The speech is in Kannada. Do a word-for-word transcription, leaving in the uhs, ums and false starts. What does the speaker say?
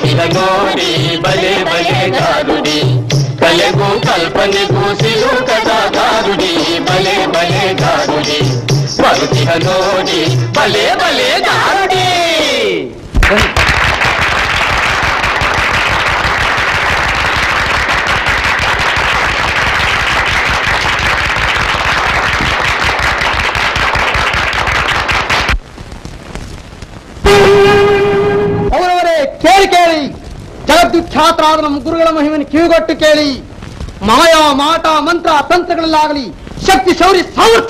ಬರುತ್ತಿರ ನೋಡಿ ಬಲೆ ಬಲೆ ಗಾರುಡಿ ಕಲೆಗೂ ಕಲ್ಪನೆಗೂ ಸಿಲುಕದ ಗಾರುಡಿ ಬಲೆ ಬಲೆ ಗಾರುಡಿ ಬರುತ್ತಿರ ನೋಡಿ ಬಲೆ ಬಲೆ ಗಾರುಡಿ. ಅವರವರೇ ಕೇಳಿ ಕೇಳಿ, ಜಗದ್ವಿಖ್ಯಾತರಾದ ನಮ್ಮ ಗುರುಗಳ ಮಹಿಮೆಯನ್ನು ಕಿವಿಗೊಟ್ಟು ಕೇಳಿ. ಮಾಯಾ ಮಾಟ ಮಂತ್ರ ತಂತ್ರಗಳಲ್ಲಾಗಲಿ, ಶಕ್ತಿ ಶೌರ್ಯ ಸಾಮರ್ಥ್ಯ